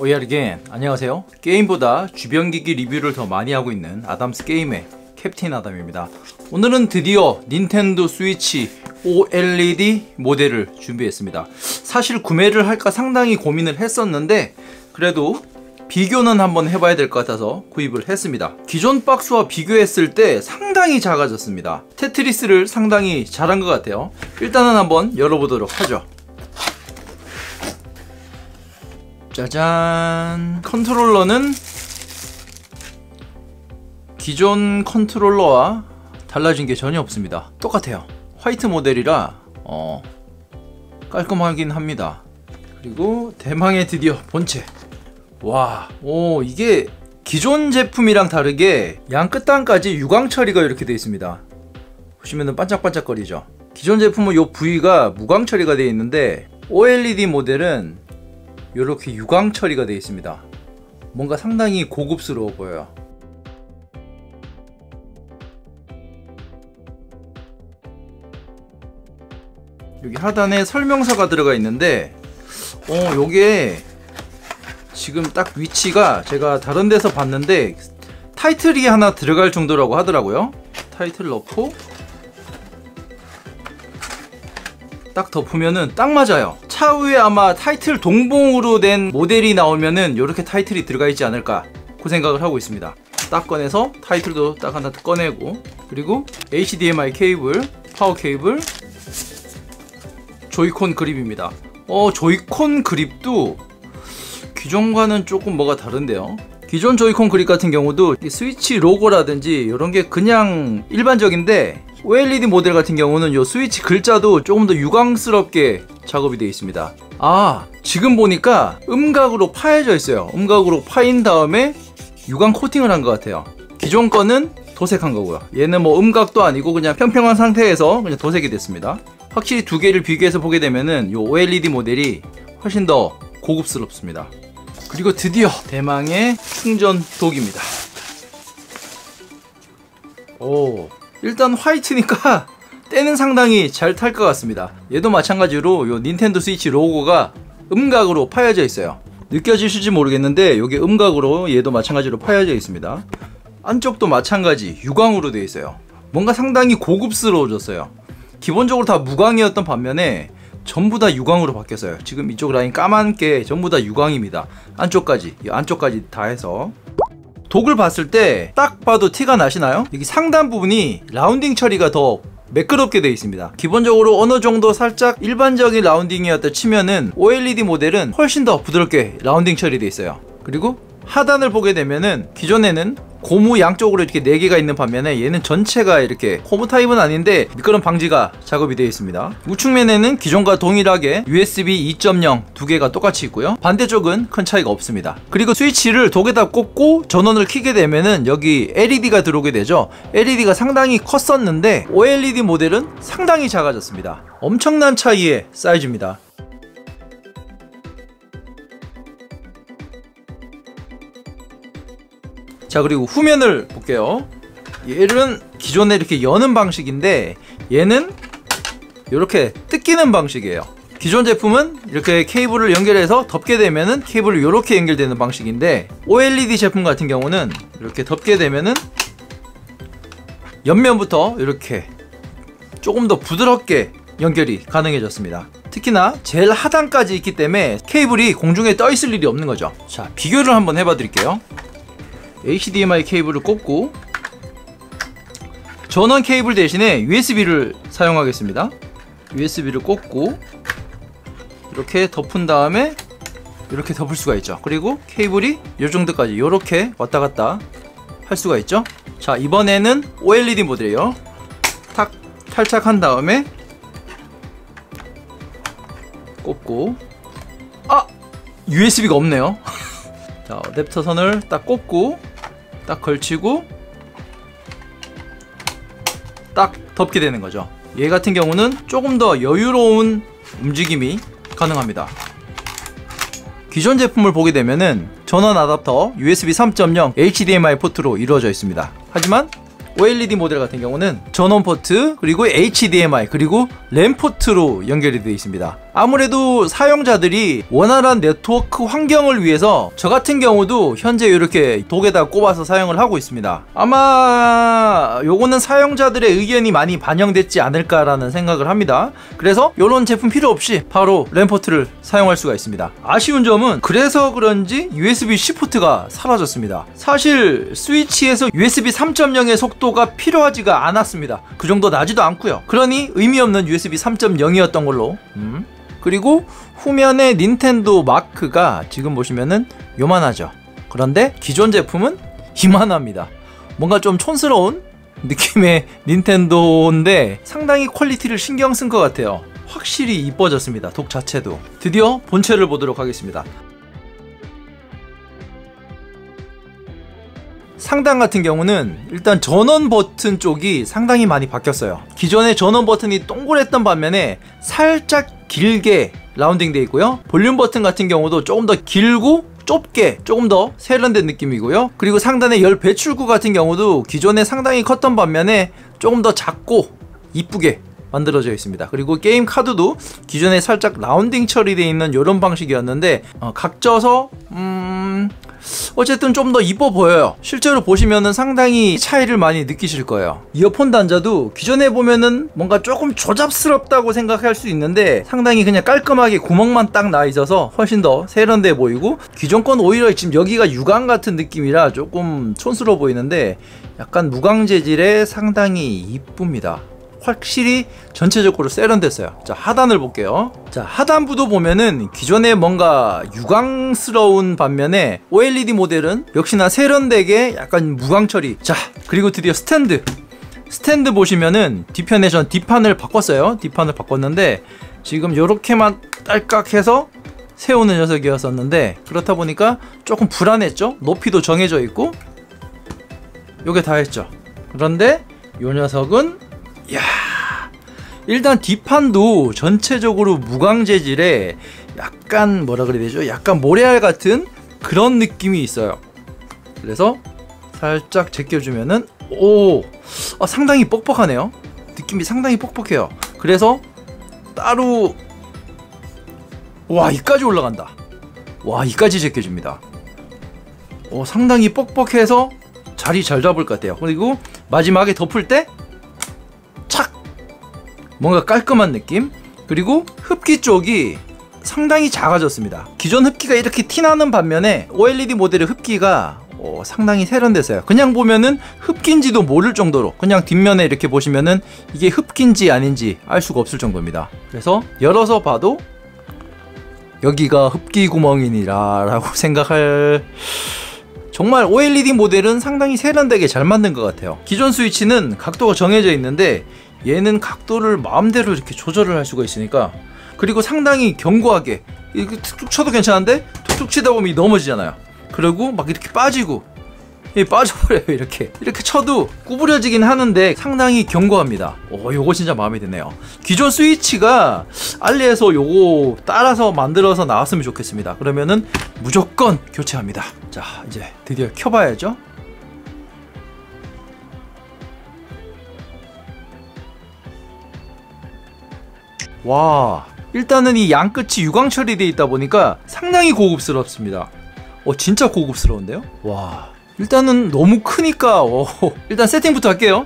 오야르겐 안녕하세요. 게임보다 주변기기 리뷰를 더 많이 하고 있는 아담스 게임의 캡틴 아담입니다. 오늘은 드디어 닌텐도 스위치 OLED 모델을 준비했습니다. 사실 구매를 할까 상당히 고민을 했었는데 그래도 비교는 한번 해봐야 될 것 같아서 구입을 했습니다. 기존 박스와 비교했을 때 상당히 작아졌습니다. 테트리스를 상당히 잘한 것 같아요. 일단은 한번 열어보도록 하죠. 짜잔! 컨트롤러는 기존 컨트롤러와 달라진 게 전혀 없습니다. 똑같아요. 화이트 모델이라 깔끔하긴 합니다. 그리고 대망의 드디어 본체. 와, 이게 기존 제품이랑 다르게 양 끝단까지 유광 처리가 이렇게 되어 있습니다. 보시면은 반짝반짝거리죠. 기존 제품은 이 부위가 무광 처리가 되어 있는데 OLED 모델은 이렇게 유광 처리가 되어 있습니다. 뭔가 상당히 고급스러워 보여요. 여기 하단에 설명서가 들어가 있는데 요게 지금 딱 위치가 제가 다른 데서 봤는데 타이틀이 하나 들어갈 정도라고 하더라고요. 타이틀 넣고 딱 덮으면은 딱 맞아요. 차후에 아마 타이틀 동봉으로 된 모델이 나오면은 이렇게 타이틀이 들어가 있지 않을까 그 생각을 하고 있습니다. 딱 꺼내서 타이틀도 딱 하나 꺼내고, 그리고 HDMI 케이블, 파워 케이블, 조이콘 그립입니다. 조이콘 그립도 기존과는 조금 뭐가 다른데요. 기존 조이콘 그립 같은 경우도 스위치 로고라든지 이런 게 그냥 일반적인데 OLED 모델 같은 경우는 요 스위치 글자도 조금 더 유광스럽게 작업이 되어 있습니다. 지금 보니까 음각으로 파여져 있어요. 음각으로 파인 다음에 유광 코팅을 한 것 같아요. 기존 거는 도색한 거고요. 얘는 뭐 음각도 아니고 그냥 평평한 상태에서 그냥 도색이 됐습니다. 확실히 두 개를 비교해서 보게 되면은 요 OLED 모델이 훨씬 더 고급스럽습니다. 그리고 드디어 대망의 충전 도구입니다. 일단 화이트니까 때는 상당히 잘 탈 것 같습니다. 얘도 마찬가지로 요 닌텐도 스위치 로고가 음각으로 파여져 있어요. 느껴지실지 모르겠는데 여기 음각으로 얘도 마찬가지로 파여져 있습니다. 안쪽도 마찬가지 유광으로 되어 있어요. 뭔가 상당히 고급스러워졌어요. 기본적으로 다 무광이었던 반면에 전부 다 유광으로 바뀌었어요. 지금 이쪽 라인 까만게 전부 다 유광입니다. 안쪽까지, 이 안쪽까지 다 해서. 독을 봤을 때 딱 봐도 티가 나시나요? 여기 상단 부분이 라운딩 처리가 더 매끄럽게 되어 있습니다. 기본적으로 어느 정도 살짝 일반적인 라운딩이었다 치면은 OLED 모델은 훨씬 더 부드럽게 라운딩 처리되어 있어요. 그리고 하단을 보게 되면은 기존에는 고무 양쪽으로 이렇게 4개가 있는 반면에 얘는 전체가 이렇게 고무 타입은 아닌데 미끄럼 방지가 작업이 되어 있습니다. 우측면에는 기존과 동일하게 USB 2.0 두 개가 똑같이 있고요. 반대쪽은 큰 차이가 없습니다. 그리고 스위치를 독에다 꽂고 전원을 켜게 되면은 여기 LED가 들어오게 되죠. LED가 상당히 컸었는데 OLED 모델은 상당히 작아졌습니다. 엄청난 차이의 사이즈입니다. 자, 그리고 후면을 볼게요. 얘는 기존에 이렇게 여는 방식인데 얘는 이렇게 뜯기는 방식이에요. 기존 제품은 이렇게 케이블을 연결해서 덮게 되면은 케이블이 이렇게 연결되는 방식인데 OLED 제품 같은 경우는 이렇게 덮게 되면은 옆면부터 이렇게 조금 더 부드럽게 연결이 가능해졌습니다. 특히나 제일 하단까지 있기 때문에 케이블이 공중에 떠 있을 일이 없는 거죠. 자, 비교를 한번 해봐 드릴게요. HDMI 케이블을 꽂고 전원 케이블 대신에 USB를 사용하겠습니다. USB를 꽂고 이렇게 덮은 다음에 이렇게 덮을 수가 있죠. 그리고 케이블이 이 정도까지 이렇게 왔다 갔다 할 수가 있죠. 자, 이번에는 OLED 모델이에요. 탁 탈착한 다음에 꽂고 USB가 없네요. 자, 어댑터 선을 딱 꽂고 딱 걸치고 딱 덮게 되는 거죠. 얘 같은 경우는 조금 더 여유로운 움직임이 가능합니다. 기존 제품을 보게 되면은 전원 아답터 USB 3.0 HDMI 포트로 이루어져 있습니다. 하지만 OLED 모델 같은 경우는 전원 포트 그리고 HDMI 그리고 램 포트로 연결이 되어 있습니다. 아무래도 사용자들이 원활한 네트워크 환경을 위해서 저 같은 경우도 현재 이렇게 독에다 꼽아서 사용을 하고 있습니다. 아마 요거는 사용자들의 의견이 많이 반영됐지 않을까라는 생각을 합니다. 그래서 요런 제품 필요 없이 바로 램포트를 사용할 수가 있습니다. 아쉬운 점은 그래서 그런지 USB-C 포트가 사라졌습니다. 사실 스위치에서 USB 3.0의 속도가 필요하지가 않았습니다. 그 정도 나지도 않고요. 그러니 의미 없는 USB 3.0이었던 걸로. 그리고 후면에 닌텐도 마크가 지금 보시면은 요만하죠. 그런데 기존 제품은 이만합니다. 뭔가 좀 촌스러운 느낌의 닌텐도인데 상당히 퀄리티를 신경 쓴 것 같아요. 확실히 이뻐졌습니다. 독 자체도. 드디어 본체를 보도록 하겠습니다. 상단 같은 경우는 일단 전원 버튼 쪽이 상당히 많이 바뀌었어요. 기존의 전원 버튼이 동그랬던 반면에 살짝 길게 라운딩 되어 있고요. 볼륨 버튼 같은 경우도 조금 더 길고 좁게 조금 더 세련된 느낌이고요. 그리고 상단의 열 배출구 같은 경우도 기존에 상당히 컸던 반면에 조금 더 작고 이쁘게 만들어져 있습니다. 그리고 게임 카드도 기존에 살짝 라운딩 처리되어 있는 이런 방식이었는데 각져서 어쨌든 좀 더 이뻐 보여요. 실제로 보시면은 상당히 차이를 많이 느끼실 거예요. 이어폰 단자도 기존에 보면은 뭔가 조금 조잡스럽다고 생각할 수 있는데 상당히 그냥 깔끔하게 구멍만 딱 나 있어서 훨씬 더 세련돼 보이고, 기존 건 오히려 지금 여기가 유광 같은 느낌이라 조금 촌스러워 보이는데 약간 무광 재질에 상당히 이쁩니다. 확실히 전체적으로 세련됐어요. 자, 하단을 볼게요. 자, 하단부도 보면은 기존에 뭔가 유광스러운 반면에 OLED 모델은 역시나 세련되게 약간 무광 처리. 자, 그리고 드디어 스탠드 보시면은 뒤편에 전 뒷판을 바꿨어요. 뒷판을 바꿨는데 지금 요렇게만 딸깍 해서 세우는 녀석이었었는데 그렇다 보니까 조금 불안했죠. 높이도 정해져 있고 요게 다 했죠. 그런데 요 녀석은 이야, 일단 뒷판도 전체적으로 무광 재질에 약간 뭐라 그래야 되죠? 약간 모래알 같은 그런 느낌이 있어요. 그래서 살짝 제껴주면은 상당히 뻑뻑하네요. 느낌이 상당히 뻑뻑해요. 그래서 따로 이까지 올라간다. 이까지 제껴줍니다. 상당히 뻑뻑해서 자리 잘 잡을 것 같아요. 그리고 마지막에 덮을 때 뭔가 깔끔한 느낌. 그리고 흡기 쪽이 상당히 작아졌습니다. 기존 흡기가 이렇게 티나는 반면에 OLED 모델의 흡기가 상당히 세련됐어요. 그냥 보면은 흡기인지도 모를 정도로 그냥 뒷면에 이렇게 보시면은 이게 흡기인지 아닌지 알 수가 없을 정도입니다. 그래서 열어서 봐도 여기가 흡기 구멍이니라 라고 생각할, 정말 OLED 모델은 상당히 세련되게 잘 만든 것 같아요. 기존 스위치는 각도가 정해져 있는데 얘는 각도를 마음대로 이렇게 조절을 할 수가 있으니까, 그리고 상당히 견고하게 이렇게 툭툭 쳐도 괜찮은데 툭툭 치다 보면 넘어지잖아요. 그리고 막 이렇게 빠지고 빠져버려요. 이렇게 쳐도 구부려지긴 하는데 상당히 견고합니다. 요거 진짜 마음에 드네요. 기존 스위치가 알리에서 요거 따라서 만들어서 나왔으면 좋겠습니다. 그러면은 무조건 교체합니다. 자, 이제 드디어 켜봐야죠. 와, 일단은 이 양끝이 유광 처리되어 있다 보니까 상당히 고급스럽습니다. 진짜 고급스러운데요? 와, 일단은 너무 크니까 일단 세팅부터 할게요.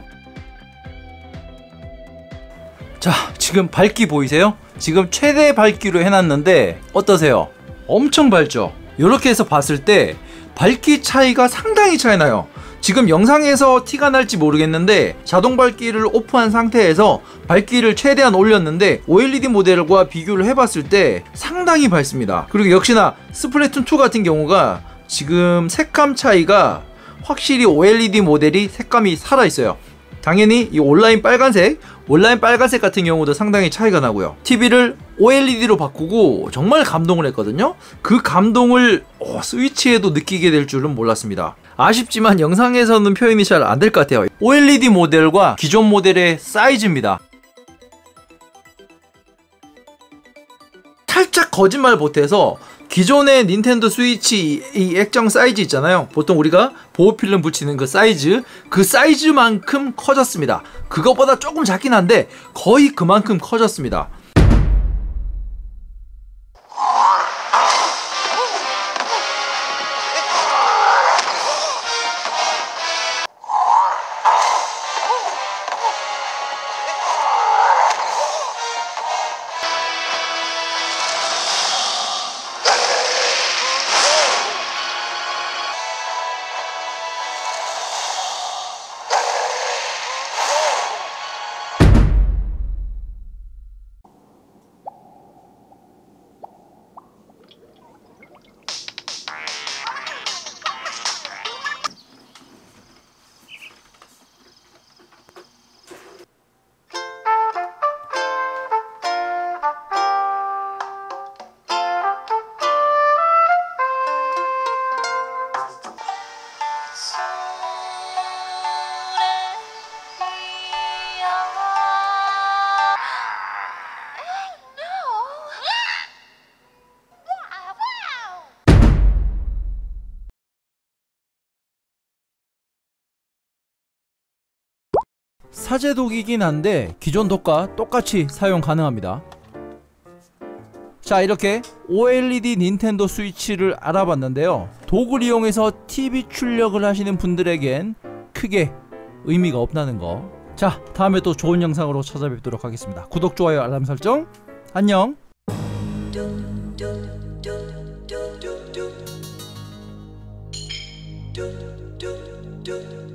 자, 지금 밝기 보이세요? 지금 최대 밝기로 해놨는데 어떠세요? 엄청 밝죠? 이렇게 해서 봤을 때 밝기 차이가 상당히 차이나요. 지금 영상에서 티가 날지 모르겠는데 자동 밝기를 오프한 상태에서 밝기를 최대한 올렸는데 OLED 모델과 비교를 해봤을 때 상당히 밝습니다. 그리고 역시나 스플래툰2 같은 경우가 지금 색감 차이가 확실히 OLED 모델이 색감이 살아있어요. 당연히 이 온라인 빨간색 같은 경우도 상당히 차이가 나고요. TV를 OLED로 바꾸고 정말 감동을 했거든요. 그 감동을 스위치에도 느끼게 될 줄은 몰랐습니다. 아쉽지만 영상에서는 표현이 잘 안 될 것 같아요. OLED 모델과 기존 모델의 사이즈입니다. 살짝 거짓말 못해서 기존의 닌텐도 스위치 이 액정 사이즈 있잖아요. 보통 우리가 보호필름 붙이는 그 사이즈만큼 커졌습니다. 그것보다 조금 작긴 한데 거의 그만큼 커졌습니다. 사제독이긴 한데 기존 독과 똑같이 사용 가능합니다. 자, 이렇게 OLED 닌텐도 스위치를 알아봤는데요. 도구를 이용해서 TV 출력을 하시는 분들에겐 크게 의미가 없다는 거. 자, 다음에 또 좋은 영상으로 찾아뵙도록 하겠습니다. 구독, 좋아요, 알람 설정. 안녕. do